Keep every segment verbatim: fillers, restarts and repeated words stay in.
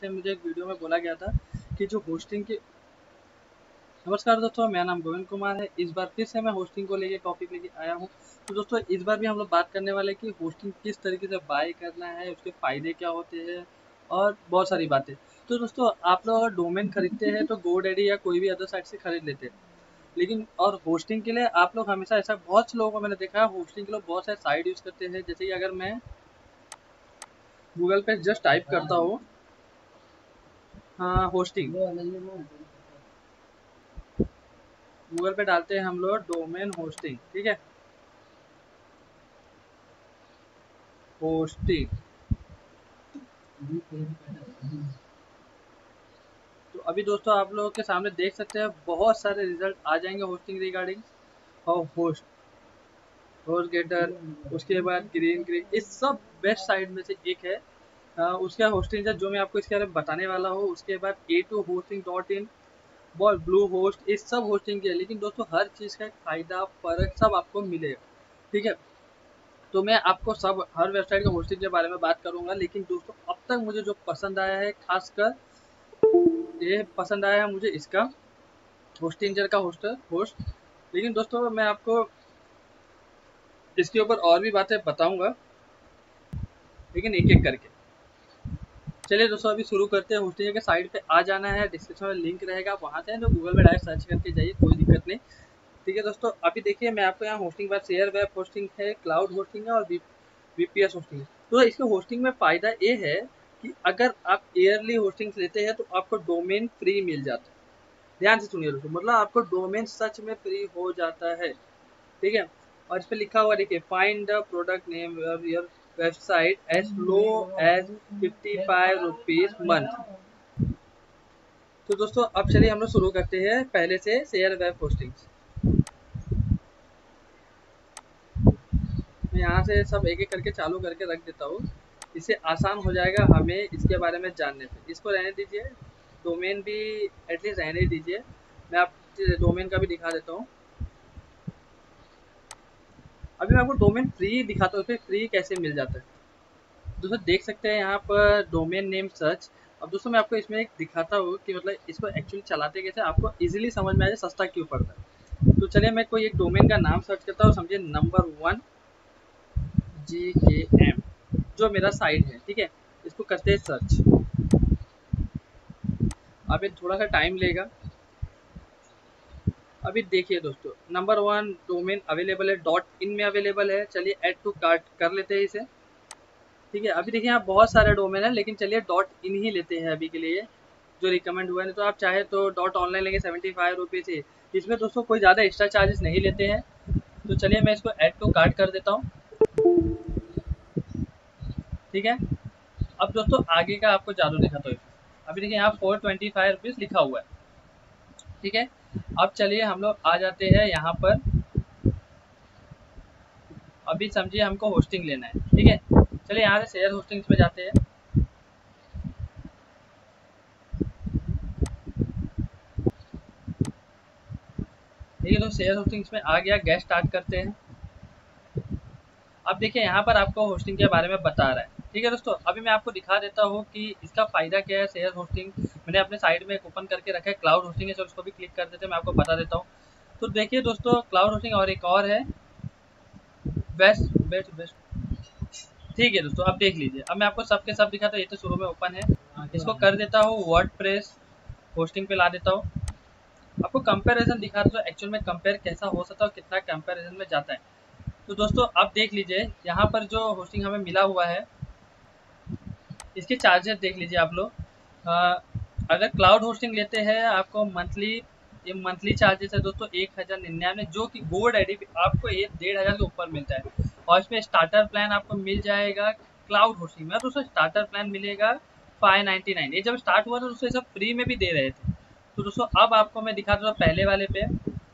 Time मुझे एक video में बोला गया था कि जो होस्टिंग की। नमस्कार दोस्तों, मेरा नाम गोविंद कुमार है। इस बार फिर से मैं होस्टिंग को लेके टॉपिक लेके आया हूँ। तो दोस्तों इस बार भी हम लोग बात करने वाले कि होस्टिंग किस तरीके से बाय करना है, उसके फ़ायदे क्या होते हैं और बहुत सारी बातें। तो दोस्तों आप लोग अगर डोमेन खरीदते हैं तो गोडैडी या कोई भी अदर साइट से खरीद लेते हैं, लेकिन और होस्टिंग के लिए आप लोग हमेशा ऐसा बहुत से लोगों को मैंने देखा है होस्टिंग के लिए बहुत सारे साइट यूज़ करते हैं। जैसे कि अगर मैं गूगल पे जस्ट टाइप करता हूँ हाँ होस्टिंग, गूगल पे डालते हैं हम लोग डोमेन होस्टिंग, ठीक है, होस्टिंग। तो अभी दोस्तों आप लोगों के सामने देख सकते हैं बहुत सारे रिजल्ट आ जाएंगे होस्टिंग रिगार्डिंग और होस्ट होस्ट गेटर, उसके बाद ग्रीन ग्रीन, इस सब बेस्ट साइट में से एक है। आ, उसका होस्टिंग जो मैं आपको इसके बारे में बताने वाला हूँ। उसके बाद A two hosting dot in, बहुत ब्लू होस्ट, इस सब होस्टिंग के। लेकिन दोस्तों हर चीज़ का एक फ़ायदा फर्क सब आपको मिलेगा, ठीक है। तो मैं आपको सब हर वेबसाइट के होस्टिंग के बारे में बात करूंगा। लेकिन दोस्तों अब तक मुझे जो पसंद आया है, खासकर ये पसंद आया है मुझे इसका होस्टिंजर का होस्टर होस्ट। लेकिन दोस्तों मैं आपको इसके ऊपर और भी बातें बताऊंगा, लेकिन एक एक करके। चलिए दोस्तों अभी शुरू करते हैं। होस्टिंजर के साइट पे आ जाना है, डिस्क्रिप्शन में लिंक रहेगा, वहाँ से तो गूगल में डायरेक्ट सर्च करके जाइए, कोई दिक्कत नहीं, ठीक है। दोस्तों अभी देखिए मैं आपको यहाँ होस्टिंग बार शेयर वेब होस्टिंग है, क्लाउड होस्टिंग है और वीपीएस होस्टिंग है। तो इसके होस्टिंग में फ़ायदा ये है कि अगर आप ईयरली होस्टिंग लेते हैं तो आपको डोमेन फ्री मिल जाता है। ध्यान से सुनिए दोस्तों, मतलब आपको डोमेन सच में फ्री हो जाता है, ठीक है। और इस पर लिखा हुआ देखिए, find the product name of your website as low as fifty five rupees month. तो दोस्तों अब चलिए हम लोग शुरू करते हैं पहले से शेयर वेब होस्टिंग। मैं यहाँ से सब एक एक करके चालू करके रख देता हूँ, इससे आसान हो जाएगा हमें इसके बारे में जानने से। इसको रहने दीजिए, डोमेन भी एटलीस्ट रहने दीजिए। मैं आप डोमेन का भी दिखा देता हूँ। अभी मैं आपको डोमेन फ्री दिखाता हूँ, फिर फ्री कैसे मिल जाता है। दोस्तों देख सकते हैं यहाँ पर डोमेन नेम सर्च। अब दोस्तों मैं आपको इसमें एक दिखाता हूँ कि मतलब इसको एक्चुअली चलाते कैसे, आपको इजीली समझ में आ जाए सस्ता क्यों पड़ता है। तो चलिए मैं कोई एक डोमेन का नाम सर्च करता हूँ, समझिए नंबर वन जी के एम जो मेरा साइट है, ठीक है। इसको करते हैं सर्च। अब ये थोड़ा सा टाइम लेगा। अभी देखिए दोस्तों नंबर वन डोमेन अवेलेबल है, डॉट इन में अवेलेबल है। चलिए ऐड टू कार्ट कर लेते हैं इसे, ठीक है। अभी देखिए यहाँ बहुत सारे डोमेन है, लेकिन चलिए डॉट इन ही लेते हैं अभी के लिए जो रिकमेंड हुआ है। तो आप चाहे तो डॉट ऑनलाइन लेंगे सेवेंटी फाइव रुपीज़ ही। इसमें दोस्तों कोई ज़्यादा एक्स्ट्रा चार्जेस नहीं लेते हैं। तो चलिए मैं इसको ऐड टू कार्ट कर देता हूँ, ठीक है। अब दोस्तों आगे का आपको जादू दिखाता हूँ। अभी देखिए यहाँ फोर ट्वेंटी फाइव रुपीज़ लिखा हुआ है, ठीक है। अब चलिए हम लोग आ जाते हैं यहाँ पर। अभी समझिए हमको होस्टिंग लेना है, ठीक है। चलिए यहाँ से शेयर होस्टिंग्स में जाते हैं। ठीक है, तो शेयर होस्टिंग्स में आ गया, गैस स्टार्ट करते हैं। अब देखिए यहाँ पर आपको होस्टिंग के बारे में बता रहा है, ठीक है दोस्तों। अभी मैं आपको दिखा देता हूँ कि इसका फ़ायदा क्या है। शेयर होस्टिंग मैंने अपने साइड में एक ओपन करके रखा है, क्लाउड होस्टिंग है, चलो उसको भी क्लिक कर देते हैं, मैं आपको बता देता हूँ। तो देखिए दोस्तों क्लाउड होस्टिंग और एक और है बेस्ट बेस्ट बेस्ट, ठीक है दोस्तों। अब देख लीजिए, अब मैं आपको सब के सब दिखाता हूँ। ये तो शुरू में ओपन है, इसको कर देता हूँ वर्डप्रेस होस्टिंग पे ला देता हूँ। आपको कंपैरिजन दिखा रहा हूँ एक्चुअल में कंपेयर कैसा हो सकता है और कितना कंपैरिजन में जाता है। तो दोस्तों आप देख लीजिए यहाँ पर जो होस्टिंग हमें मिला हुआ है, इसके चार्जेस देख लीजिए आप लोग। अगर क्लाउड होस्टिंग लेते हैं आपको मंथली, ये मंथली चार्जेस है दोस्तों एक हज़ार निन्यानवे, जो कि गोल्ड आई डी आपको एक डेढ़ हज़ार के ऊपर मिलता है। और इसमें स्टार्टर प्लान आपको मिल जाएगा क्लाउड होस्टिंग में, दोस्तों स्टार्टर प्लान मिलेगा फाइव नाइन्टी नाइन। ये जब स्टार्ट हुआ था दोस्तों ये सब फ्री में भी दे रहे थे। तो दोस्तों अब आपको मैं दिखा दूँ पहले वाले पे।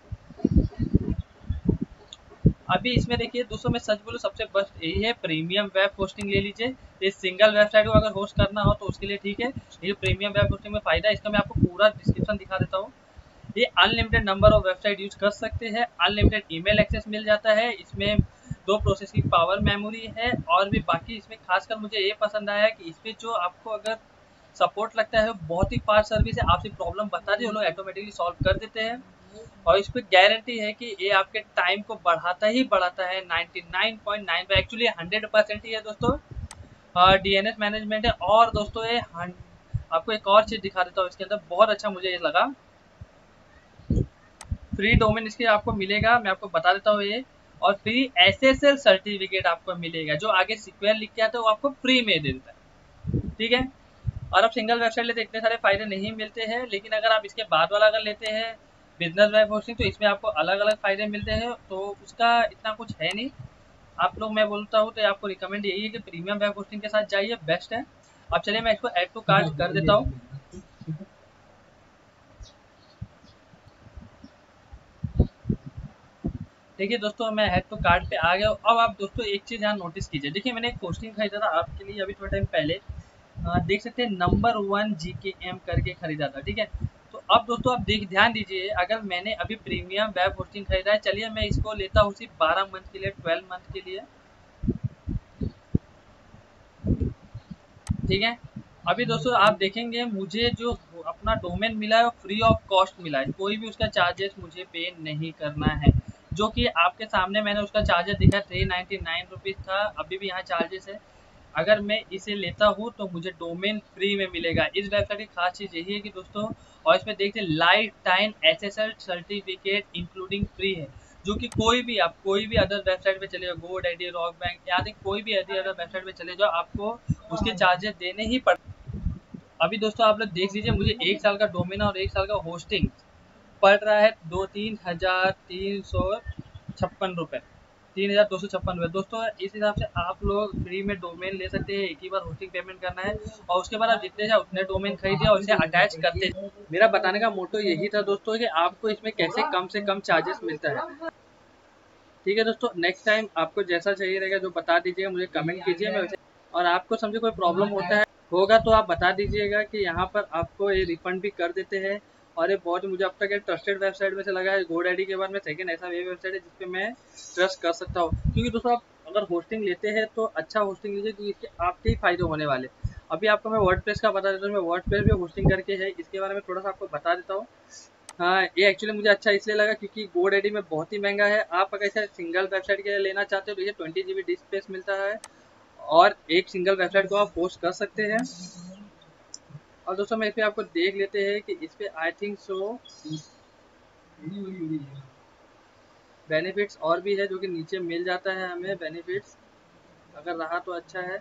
अभी इसमें देखिए दोस्तों मैं सच बोलूं सबसे बेस्ट यही है, प्रीमियम वेब होस्टिंग ले लीजिए। ये सिंगल वेबसाइट को अगर होस्ट करना हो तो उसके लिए ठीक है। ये प्रीमियम वेब होस्टिंग में फायदा है इसका, मैं आपको पूरा डिस्क्रिप्शन दिखा देता हूँ। ये unlimited number of website use कर सकते हैं, अनलिमिटेड ईमेल एक्सेस मिल जाता है, इसमें दो प्रोसेसिंग पावर मेमोरी है। और भी बाकी इसमें खासकर मुझे ये पसंद आया कि इसमें जो आपको अगर सपोर्ट लगता है, बहुत ही फास्ट सर्विस है, आपसे प्रॉब्लम बता दी वो लोग ऑटोमेटिकली सॉल्व कर देते हैं। और इस पर गारंटी है कि ये आपके टाइम को बढ़ाता ही बढ़ाता है नाइन्टी नाइन पॉइंट नाइन पे, एक्चुअली हंड्रेड परसेंट ही है दोस्तों। डीएनएस मैनेजमेंट है। और दोस्तों ये आपको एक और चीज़ दिखा देता हूँ इसके अंदर, बहुत अच्छा मुझे ये लगा। फ्री डोमेन इसके आपको मिलेगा, मैं आपको बता देता हूँ ये। और फ्री एसएसएल सर्टिफिकेट आपको मिलेगा, जो आगे सिक्योर लिख के आता है वो आपको फ्री में दे देता है, ठीक है। और अब सिंगल वेबसाइट लेते इतने सारे फायदे नहीं मिलते हैं, लेकिन अगर आप इसके बाद वाला अगर लेते हैं बिजनेस वेब होस्टिंग, तो इसमें आपको अलग अलग फायदे मिलते हैं, तो उसका इतना कुछ है नहीं। आप लोग, मैं बोलता हूँ तो आपको रिकमेंड यही है कि प्रीमियम वेब होस्टिंग के साथ जाइए, बेस्ट है। अब चलिए मैं इसको ऐड टू कार्ट कर देता हूँ। देखिए दोस्तों, मैं हेड टू कार्ट पे आ गया। अब आप दोस्तों एक चीज़ यहाँ नोटिस कीजिए, देखिए मैंने एक होस्टिंग खरीदा था आपके लिए अभी थोड़ा टाइम पहले, आ, देख सकते हैं नंबर वन जी के एम करके खरीदा था, ठीक है। तो अब दोस्तों आप देख ध्यान दीजिए, अगर मैंने अभी प्रीमियम वेब होस्टिंग खरीदा है, चलिए मैं इसको लेता हूँ सिर्फ बारह मंथ के लिए, ट्वेल्व मंथ के लिए, ठीक है। अभी दोस्तों आप देखेंगे मुझे जो अपना डोमेन मिला है वो फ्री ऑफ कॉस्ट मिला है, कोई भी उसका चार्जेस मुझे पे नहीं करना है, जो कि आपके सामने मैंने उसका चार्जेस दिखा थ्री नाइन्टी नाइन रुपीज़ था, अभी भी यहाँ चार्जेस है। अगर मैं इसे लेता हूँ तो मुझे डोमेन फ्री में मिलेगा। इस वेबसाइट की खास चीज़ यही है कि दोस्तों, और इसमें देखते lifetime SSL certificate including free है, जो कि कोई भी आप कोई भी अदर वेबसाइट पे चले जाओ, गोडैडी, रॉक बैंक आदि कोई भी अदर वेबसाइट पे चले जाओ, आपको उसके चार्जेस देने ही पड़ते। अभी दोस्तों आप लोग देख लीजिए, मुझे एक साल का डोमेन और एक साल का होस्टिंग पड़ रहा है दो तीन हजार तीन सौ छप्पन रुपये, तीन हजार दो सौ छप्पन रुपये। दोस्तों इस हिसाब से आप लोग फ्री में डोमेन ले सकते हैं, एक ही बार होस्टिंग पेमेंट करना है और उसके बाद आप जितने चाहे उतने डोमेन खरीदिए और इसे अटैच करते। मेरा बताने का मोटो यही था दोस्तों कि आपको इसमें कैसे कम से कम चार्जेस मिलता है, ठीक है दोस्तों। नेक्स्ट टाइम आपको जैसा चाहिए रहेगा जो बता दीजिएगा, मुझे कमेंट कीजिए, मैं वैसे। और आपको समझे कोई प्रॉब्लम होता है होगा तो आप बता दीजिएगा कि यहाँ पर आपको ये रिफंड भी कर देते हैं। और ये बहुत मुझे अब तक एक ट्रस्टेड वेबसाइट में से लगा है, गोडैडी के बाद में सेकंड ऐसा वे वेबसाइट है जिसपे मैं ट्रस्ट कर सकता हूँ। क्योंकि दोस्तों आप अगर होस्टिंग लेते हैं तो अच्छा होस्टिंग लीजिए, क्योंकि इसके आपके ही फायदे होने वाले। अभी आपको मैं वर्डप्रेस का बता देता हूँ, मैं वर्डप्रेस भी होस्टिंग करके है, इसके बारे में थोड़ा सा आपको बता देता हूँ। हाँ, ये एक्चुअली मुझे अच्छा इसलिए लगा क्योंकि गोडैडी में बहुत ही महंगा है। आप अगर इसे सिंगल वेबसाइट के लिए लेना चाहते हो तो ये twenty G B disk space मिलता है और एक सिंगल वेबसाइट को आप पोस्ट कर सकते हैं। और दोस्तों मैं इस पे आपको देख लेते हैं कि इस पे आई थिंक सो बेनिफिट्स और भी है जो कि नीचे मिल जाता है हमें, बेनिफिट्स अगर रहा तो अच्छा है,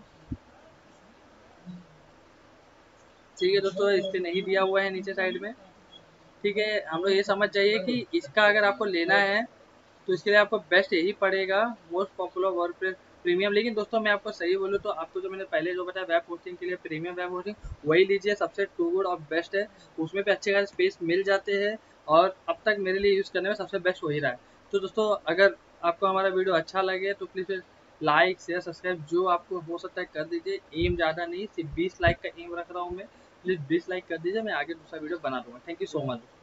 ठीक है दोस्तों। इस पे नहीं दिया हुआ है नीचे साइड में, ठीक है। हम लोग ये समझ जाइए कि इसका अगर आपको लेना है तो इसके लिए आपको बेस्ट यही पड़ेगा, मोस्ट पॉपुलर वर्डप्रेस प्रीमियम। लेकिन दोस्तों मैं आपको सही बोलूँ तो आपको जो मैंने पहले जो बताया वेब होस्टिंग के लिए प्रीमियम वेब होस्टिंग, वही लीजिए, सबसे टू गुड और बेस्ट है। उसमें भी अच्छे खासे स्पेस मिल जाते हैं और अब तक मेरे लिए यूज़ करने में सबसे बेस्ट वही रहा है। तो दोस्तों अगर आपको हमारा वीडियो अच्छा लगे तो प्लीज़ लाइक शेयर सब्सक्राइब जो आपको हो सकता है कर दीजिए। एम ज़्यादा नहीं, सिर्फ बीस लाइक का एम रख रहा हूँ मैं, प्लीज़ बीस लाइक कर दीजिए, मैं आगे दूसरा वीडियो बना दूँगा। Thank you so much.